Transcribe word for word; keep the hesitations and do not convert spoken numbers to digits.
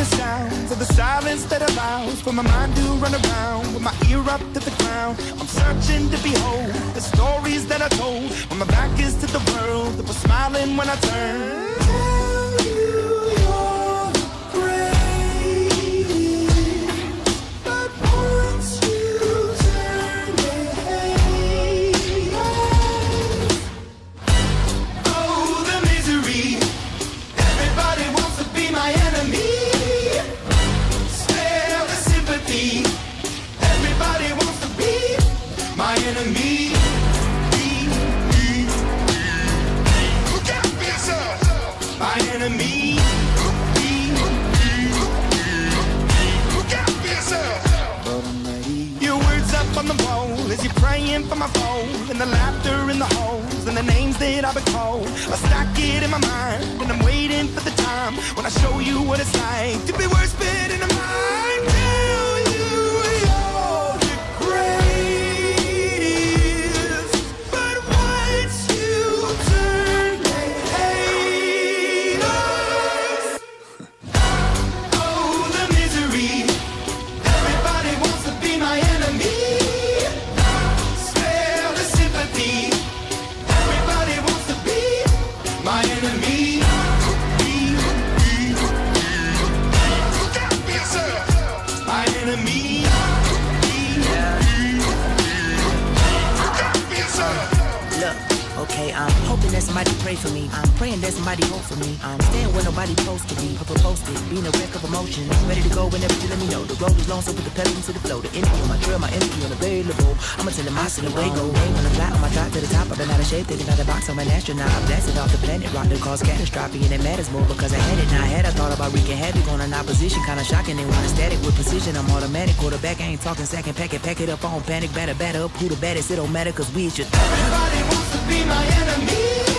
the sounds of the silence that allows for my mind to run around with my ear up to the ground. I'm searching to behold the stories that I told when my back is to the world that was smiling when I turned. Tell you you're great, but once you turn it, oh, the misery. Everybody wants to be my enemy. Spare the sympathy. Everybody wants to be my enemy. Look out for yourself. My enemy. Look out for yourself. Your words up on the wall as you're praying for my phone, and the laughter in the halls and the names that I've been called. I stack it in my mind and I'm waiting for the time when I show you what it's like to be worse fit in a mind. Tell you you're the greatest, but once you turn, they hate us. Oh, the misery. Everybody wants to be my enemy. Spare the sympathy. Everybody wants to be my enemy. Look out for yourself. My enemy. Look out for yourself. Look, okay, I'm hoping that somebody pray for me. I'm praying that somebody hope for me. I'm staying where nobody supposed to be. Papa posted, being a wreck of emotions. Ready to go whenever you let me know. The road is long, so put the pedal into the flow. The energy on my trail, my energy unavailable. I'ma tell them I see the way go. When I fly on my drive to the top, I've been out of shape, taking out the box, I'm an astronaut. I blasted off the planet, rock that caused catastrophe, and it matters more because I had it. Now I had I thought about wreaking havoc on an opposition, kinda shocking. They want a static with precision. I'm automatic, quarterback, I ain't talking second packet, pack it up on panic, batter, batter up. Who the baddest? It don't matter, cause we is your Everybody wants to be my enemy.